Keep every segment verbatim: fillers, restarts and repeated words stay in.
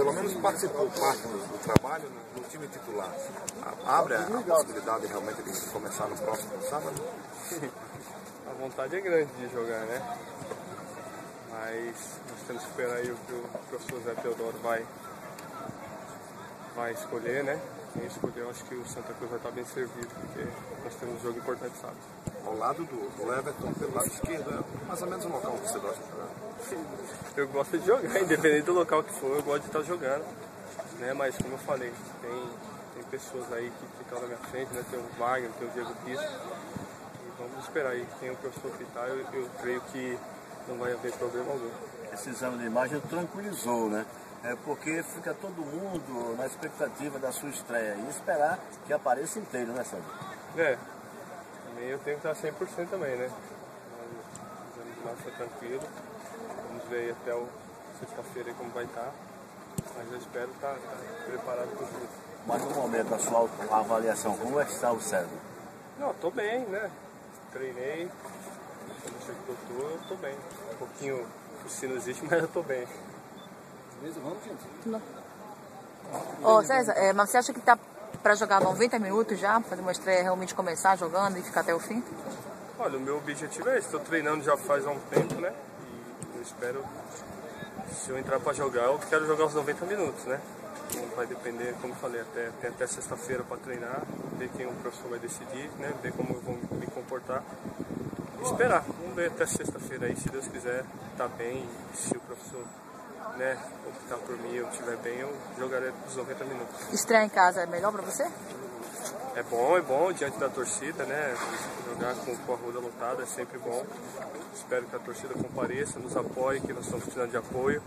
pelo menos participou parte do, do trabalho no, no time titular, abre a, a possibilidade realmente de começar no próximo sábado? A vontade é grande de jogar, né? Mas nós temos que esperar aí o que o professor Zé Teodoro vai, vai escolher, né? Quem escolher, eu acho que o Santa Cruz vai estar bem servido, porque nós temos um jogo importante sábado. Ao lado do, do Everton, pelo lado esquerdo, é mais ou menos o local que você gosta de jogar. Eu gosto de jogar, independente do local que for, eu gosto de estar jogando, né? Mas como eu falei, tem, tem pessoas aí que ficam na minha frente, né? Tem o Wagner, tem o Diego Bispo, e vamos esperar aí, tem o professor Pitar, eu, eu creio que não vai haver problema algum. Esse exame de imagem tranquilizou, né? É porque fica todo mundo na expectativa da sua estreia e esperar que apareça inteiro, né, Sandro? É, também eu tenho que estar cem por cento também, né? O exame de imagem está tranquilo, vamos ver aí até o sexta-feira como vai estar, mas eu espero estar, estar preparado para o jogo. Mas no momento da sua avaliação, como é que está o César? Não, estou bem, né? Treinei, como sei que eu estou, eu estou bem. Um pouquinho sinusite, mas eu estou bem. Beleza, vamos, gente? Não. Ô, César, é, mas você acha que tá para jogar noventa minutos já? Fazer uma estreia realmente começar jogando e ficar até o fim? Olha, o meu objetivo é esse. Estou treinando já faz um tempo, né? E eu espero, se eu entrar para jogar, eu quero jogar os noventa minutos, né? Então vai depender, como eu falei, até, tem até sexta-feira para treinar, ver quem o professor vai decidir, né? Ver como eu vou me comportar. E esperar. Vamos ver até sexta-feira aí, se Deus quiser, tá bem. E se o professor, né, optar por mim, eu estiver bem, eu jogarei os noventa minutos. Estreia em casa é melhor para você? É bom, é bom diante da torcida, né? Jogar com, com a roda lotada é sempre bom. Espero que a torcida compareça, nos apoie, que nós estamos precisando de apoio.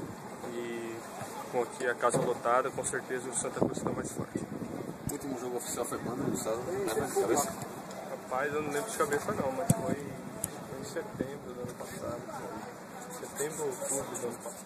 E com aqui a casa lotada, com certeza o Santa Cruz está mais forte. O último jogo oficial foi quando? No sábado? Lembra de cabeça? Rapaz, eu não lembro de cabeça não, mas foi, foi em setembro do ano passado. Setembro ou outubro do ano passado.